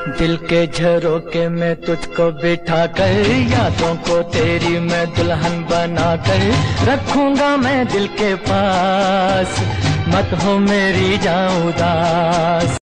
दिल के झरोके में तुझको बिठा कर, यादों को तेरी मैं दुल्हन बना कर रखूंगा मैं दिल के पास, मत हो मेरी जान उदास।